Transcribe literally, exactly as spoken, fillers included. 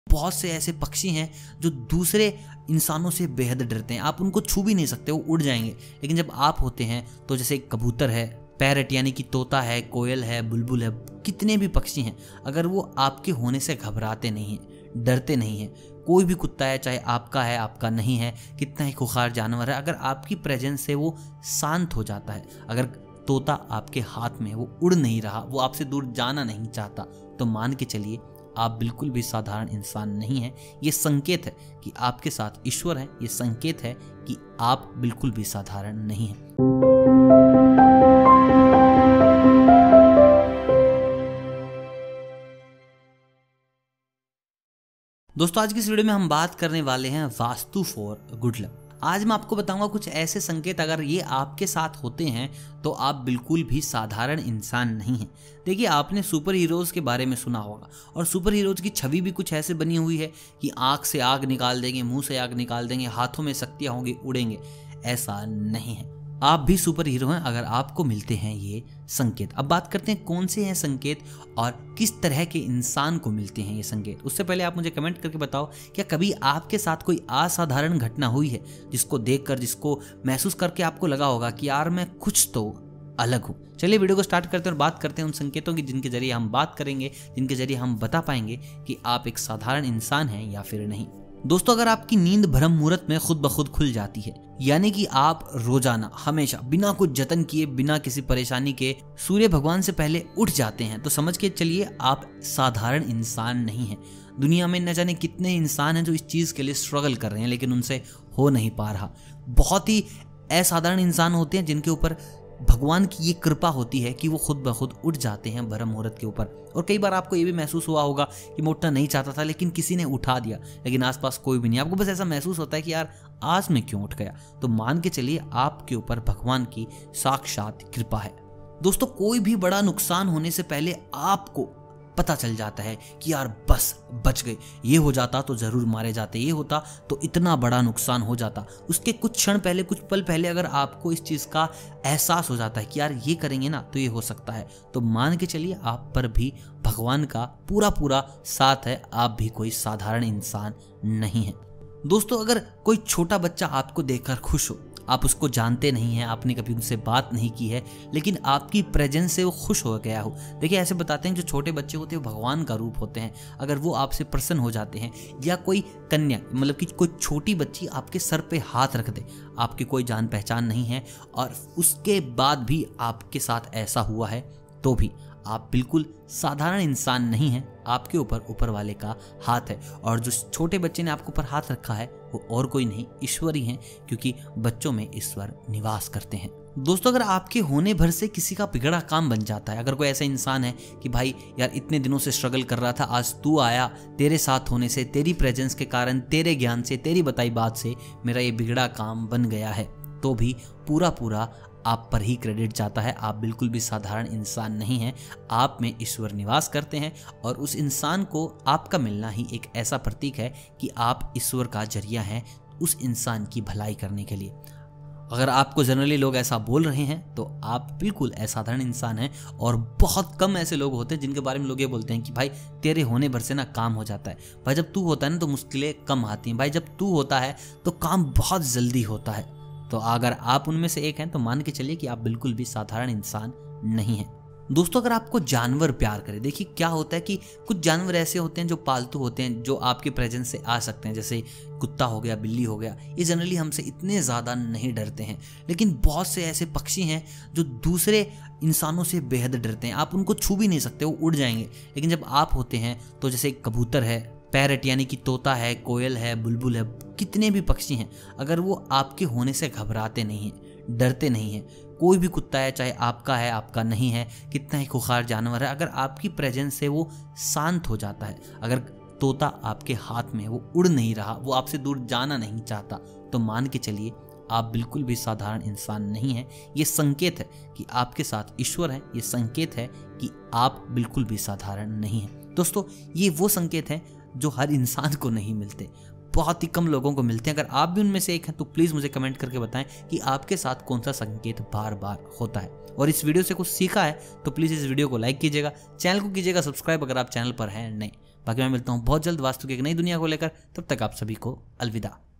बहुत से ऐसे पक्षी हैं जो दूसरे इंसानों से बेहद डरते हैं। आप उनको छू भी नहीं सकते, वो उड़ जाएंगे। लेकिन जब आप होते हैं तो जैसे कबूतर है, पैरट यानी कि तोता है, कोयल है, बुलबुल है, कितने भी पक्षी हैं, अगर वो आपके होने से घबराते नहीं हैं, डरते नहीं हैं, कोई भी कुत्ता है, चाहे आपका है आपका नहीं है, कितना ही खुखार जानवर है, अगर आपकी प्रेजेंस से वो शांत हो जाता है, अगर तोता आपके हाथ में वो उड़ नहीं रहा, वो आपसे दूर जाना नहीं चाहता, तो मान के चलिए आप बिल्कुल भी साधारण इंसान नहीं हैं। ये संकेत है कि आपके साथ ईश्वर है, ये संकेत है कि आप बिल्कुल भी साधारण नहीं हैं। दोस्तों आज की इस वीडियो में हम बात करने वाले हैं वास्तु फॉर गुड लक। आज मैं आपको बताऊंगा कुछ ऐसे संकेत, अगर ये आपके साथ होते हैं तो आप बिल्कुल भी साधारण इंसान नहीं हैं। देखिए, आपने सुपर हीरोज के बारे में सुना होगा और सुपर हीरोज की छवि भी कुछ ऐसे बनी हुई है कि आंख से आग निकाल देंगे, मुंह से आग निकाल देंगे, हाथों में शक्तियां होंगी, उड़ेंगे। ऐसा नहीं है। आप भी सुपर हीरो हैं अगर आपको मिलते हैं ये संकेत। अब बात करते हैं कौन से हैं संकेत और किस तरह के इंसान को मिलते हैं ये संकेत। उससे पहले आप मुझे कमेंट करके बताओ, क्या कभी आपके साथ कोई असाधारण घटना हुई है जिसको देखकर, जिसको महसूस करके आपको लगा होगा कि यार मैं कुछ तो अलग हूँ। चलिए वीडियो को स्टार्ट करते हैं और बात करते हैं उन संकेतों की जिनके जरिए हम बात करेंगे, जिनके जरिए हम बता पाएंगे कि आप एक साधारण इंसान हैं या फिर नहीं। दोस्तों, अगर आपकी नींद ब्रह्म मुहूर्त में खुद ब खुद खुल जाती है, यानी कि आप रोजाना हमेशा बिना कुछ जतन किए, बिना किसी परेशानी के सूर्य भगवान से पहले उठ जाते हैं, तो समझ के चलिए आप साधारण इंसान नहीं हैं। दुनिया में न जाने कितने इंसान हैं जो इस चीज के लिए स्ट्रगल कर रहे हैं, लेकिन उनसे हो नहीं पा रहा। बहुत ही असाधारण इंसान होते हैं जिनके ऊपर भगवान की ये कृपा होती है कि वो खुद ब खुद उठ जाते हैं ब्रह्म मुहूर्त के ऊपर। और कई बार आपको ये भी महसूस हुआ होगा कि मैं उठना नहीं चाहता था, लेकिन किसी ने उठा दिया, लेकिन आसपास कोई भी नहीं, आपको बस ऐसा महसूस होता है कि यार आज मैं क्यों उठ गया। तो मान के चलिए आपके ऊपर भगवान की साक्षात कृपा है। दोस्तों, कोई भी बड़ा नुकसान होने से पहले आपको पता चल जाता है कि यार बस बच गए, ये हो जाता तो जरूर मारे जाते, ये होता तो इतना बड़ा नुकसान हो जाता। उसके कुछ क्षण पहले, कुछ पल पहले अगर आपको इस चीज का एहसास हो जाता है कि यार ये करेंगे ना तो ये हो सकता है, तो मान के चलिए आप पर भी भगवान का पूरा पूरा साथ है, आप भी कोई साधारण इंसान नहीं है। दोस्तों, अगर कोई छोटा बच्चा आपको देखकर खुश हो, आप उसको जानते नहीं हैं, आपने कभी उनसे बात नहीं की है, लेकिन आपकी प्रेजेंस से वो खुश हो गया हो। देखिए, ऐसे बताते हैं जो छोटे बच्चे होते हैं भगवान का रूप होते हैं। अगर वो आपसे प्रसन्न हो जाते हैं, या कोई कन्या मतलब कि कोई छोटी बच्ची आपके सर पे हाथ रख दे, आपकी कोई जान पहचान नहीं है और उसके बाद भी आपके साथ ऐसा हुआ है, तो भी आप बिल्कुल साधारण इंसान नहीं हैं। आपके ऊपर ऊपर वाले का हाथ है, और जो छोटे बच्चे ने आपके ऊपर हाथ रखा है वो और कोई नहीं, ईश्वर ही हैं, क्योंकि बच्चों में ईश्वर निवास करते हैं। दोस्तों, अगर आपके होने भर से किसी का बिगड़ा काम बन जाता है, अगर कोई ऐसा इंसान है कि भाई यार इतने दिनों से स्ट्रगल कर रहा था, आज तू आया, तेरे साथ होने से, तेरी प्रेजेंस के कारण, तेरे ज्ञान से, तेरी बताई बात से मेरा ये बिगड़ा काम बन गया है, तो भी पूरा पूरा आप पर ही क्रेडिट जाता है। आप बिल्कुल भी साधारण इंसान नहीं हैं, आप में ईश्वर निवास करते हैं, और उस इंसान को आपका मिलना ही एक ऐसा प्रतीक है कि आप ईश्वर का जरिया हैं उस इंसान की भलाई करने के लिए। अगर आपको जनरली लोग ऐसा बोल रहे हैं तो आप बिल्कुल असाधारण इंसान हैं, और बहुत कम ऐसे लोग होते हैं जिनके बारे में लोग ये बोलते हैं कि भाई तेरे होने भर से ना काम हो जाता है, भाई जब तू होता है ना तो मुश्किलें कम आती हैं, भाई जब तू होता है तो काम बहुत जल्दी होता है। तो अगर आप उनमें से एक हैं तो मान के चलिए कि आप बिल्कुल भी साधारण इंसान नहीं हैं। दोस्तों, अगर आपको जानवर प्यार करे, देखिए क्या होता है कि कुछ जानवर ऐसे होते हैं जो पालतू होते हैं, जो आपके प्रेजेंस से आ सकते हैं, जैसे कुत्ता हो गया, बिल्ली हो गया, ये जनरली हमसे इतने ज़्यादा नहीं डरते हैं। लेकिन बहुत से ऐसे पक्षी हैं जो दूसरे इंसानों से बेहद डरते हैं। आप उनको छू भी नहीं सकते, वो उड़ जाएंगे। लेकिन जब आप होते हैं तो जैसे कबूतर है, पैरट यानी कि तोता है, कोयल है, बुलबुल है, कितने भी पक्षी हैं, अगर वो आपके होने से घबराते नहीं हैं, डरते नहीं हैं, कोई भी कुत्ता है, चाहे आपका है आपका नहीं है, कितना ही खुखार जानवर है, अगर आपकी प्रेजेंस से वो शांत हो जाता है, अगर तोता आपके हाथ में वो उड़ नहीं रहा, वो आपसे दूर जाना नहीं चाहता, तो मान के चलिए आप बिल्कुल भी साधारण इंसान नहीं हैं। ये संकेत है कि आपके साथ ईश्वर है, ये संकेत है कि आप बिल्कुल भी साधारण नहीं हैं। दोस्तों, ये वो संकेत हैं जो हर इंसान को नहीं मिलते, बहुत ही कम लोगों को मिलते हैं। अगर आप भी उनमें से एक हैं तो प्लीज़ मुझे कमेंट करके बताएं कि आपके साथ कौन सा संकेत बार बार होता है। और इस वीडियो से कुछ सीखा है तो प्लीज़ इस वीडियो को लाइक कीजिएगा, चैनल को कीजिएगा सब्सक्राइब अगर आप चैनल पर हैं नहीं। बाकी मैं मिलता हूँ बहुत जल्द वास्तु की एक नई दुनिया को लेकर, तब तक आप सभी को अलविदा।